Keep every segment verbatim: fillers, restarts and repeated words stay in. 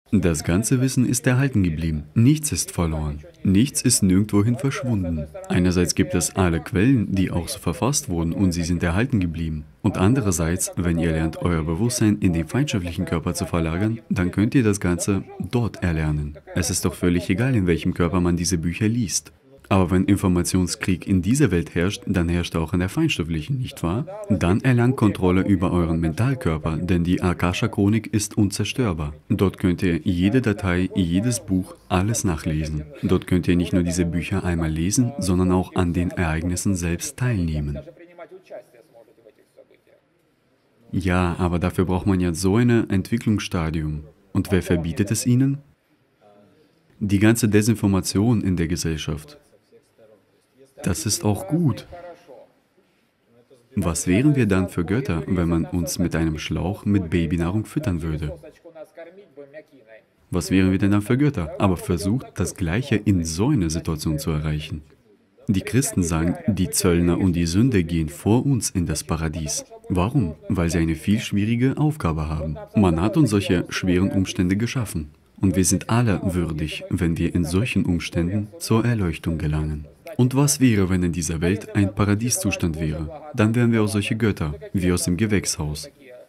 Das ganze Wissen ist erhalten geblieben. Nichts ist verloren. Nichts ist nirgendwohin verschwunden. Einerseits gibt es alle Quellen, die auch so verfasst wurden und sie sind erhalten geblieben. Und andererseits, wenn ihr lernt, euer Bewusstsein in den feindschaftlichen Körper zu verlagern, dann könnt ihr das Ganze dort erlernen. Es ist doch völlig egal, in welchem Körper man diese Bücher liest. Aber wenn Informationskrieg in dieser Welt herrscht, dann herrscht er auch in der feinstofflichen, nicht wahr? Dann erlangt Kontrolle über euren Mentalkörper, denn die Akasha-Chronik ist unzerstörbar. Dort könnt ihr jede Datei, jedes Buch, alles nachlesen. Dort könnt ihr nicht nur diese Bücher einmal lesen, sondern auch an den Ereignissen selbst teilnehmen. Ja, aber dafür braucht man ja so ein Entwicklungsstadium. Und wer verbietet es ihnen? Die ganze Desinformation in der Gesellschaft. Das ist auch gut. Was wären wir dann für Götter, wenn man uns mit einem Schlauch mit Babynahrung füttern würde? Was wären wir denn dann für Götter? Aber versucht, das Gleiche in so einer Situation zu erreichen. Die Christen sagen, die Zöllner und die Sünder gehen vor uns in das Paradies. Warum? Weil sie eine viel schwierige Aufgabe haben. Man hat uns solche schweren Umstände geschaffen. Und wir sind alle würdig, wenn wir in solchen Umständen zur Erleuchtung gelangen. Und was wäre, wenn in dieser Welt ein Paradieszustand wäre? Dann wären wir auch solche Götter, wie aus dem Gewächshaus.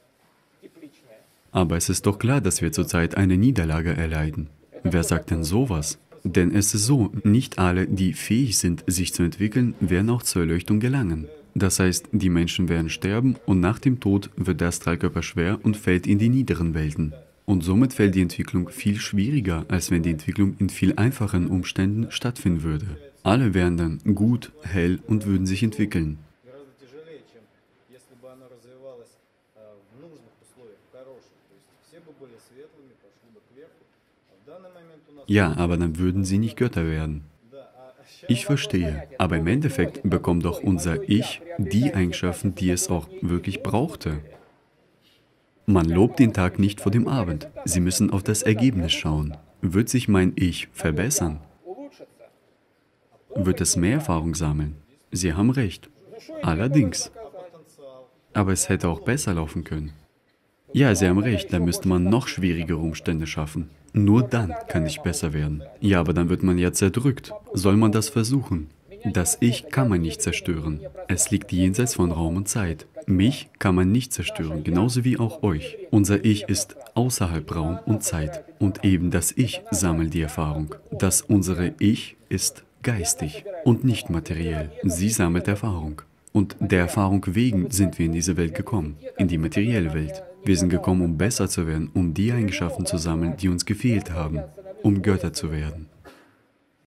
Aber es ist doch klar, dass wir zurzeit eine Niederlage erleiden. Wer sagt denn sowas? Denn es ist so, nicht alle, die fähig sind, sich zu entwickeln, werden auch zur Erleuchtung gelangen. Das heißt, die Menschen werden sterben und nach dem Tod wird der Astralkörper schwer und fällt in die niederen Welten. Und somit fällt die Entwicklung viel schwieriger, als wenn die Entwicklung in viel einfacheren Umständen stattfinden würde. Alle wären dann gut, hell und würden sich entwickeln. Ja, aber dann würden sie nicht Götter werden. Ich verstehe, aber im Endeffekt bekommt doch unser Ich die Eigenschaften, die es auch wirklich brauchte. Man lobt den Tag nicht vor dem Abend. Sie müssen auf das Ergebnis schauen. Wird sich mein Ich verbessern? Wird es mehr Erfahrung sammeln? Sie haben recht. Allerdings. Aber es hätte auch besser laufen können. Ja, Sie haben recht, da müsste man noch schwierigere Umstände schaffen. Nur dann kann ich besser werden. Ja, aber dann wird man ja zerdrückt. Soll man das versuchen? Das Ich kann man nicht zerstören. Es liegt jenseits von Raum und Zeit. Mich kann man nicht zerstören, genauso wie auch euch. Unser Ich ist außerhalb Raum und Zeit. Und eben das Ich sammelt die Erfahrung. Das unsere Ich ist geistig und nicht materiell. Sie sammelt Erfahrung. Und der Erfahrung wegen sind wir in diese Welt gekommen, in die materielle Welt. Wir sind gekommen, um besser zu werden, um die Eigenschaften zu sammeln, die uns gefehlt haben, um Götter zu werden.